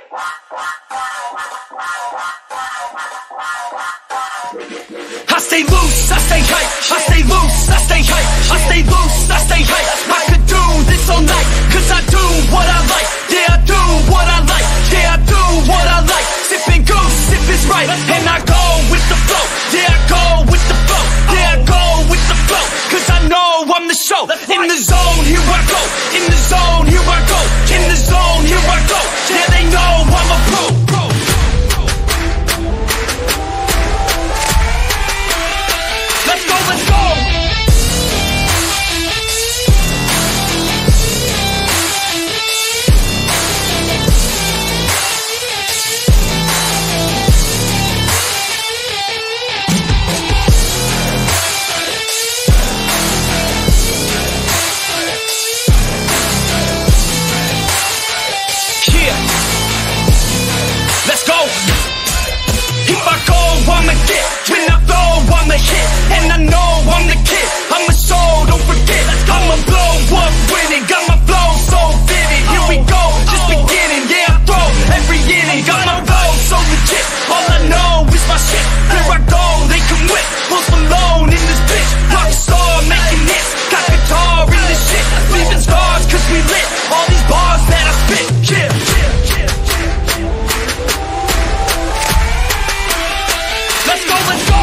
I stay loose, I stay hype. I stay loose, I stay hype. I stay loose, I stay hype. I could do this all night, cause I do what I like. Yeah, I do what I like. Yeah, I do what I like. Sipping goose, if it's right. And I go with the flow. Yeah, I go with the flow. Yeah, I go with the flow. Cause I know I'm the show. In the zone, here I go. In the zone, here I go. In the zone, here I go. Yeah, they know I'm a pro. Let's go, let's go! Yeah! Let's go! If I go, I'ma get. When I flow, I'ma hit. And I know I'm the kid. I'm a soul, don't forget. I'ma blow up with it. Got my flow so vivid. Here we go, just beginning. Yeah, I throw every inning. Got my flow so legit. All I know is my shit. Here I go, they can whip. Post Malone in this bitch. Rock star making hits. Got guitar in this shit. Leaving scars cause we lit. All these bars that I spit. Yeah. Let's go, let's go!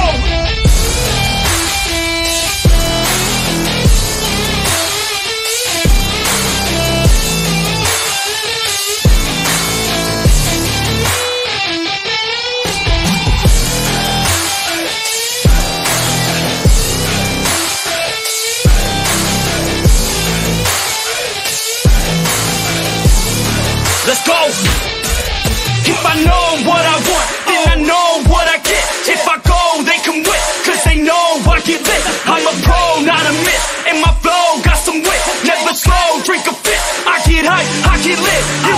Let's go! If I know what I want, then I know what I get. If I go, they can win, cause they know I get lit. I'm a pro, not a myth, and my flow got some wit. Never slow, drink a fit. I get hype, I get lit. You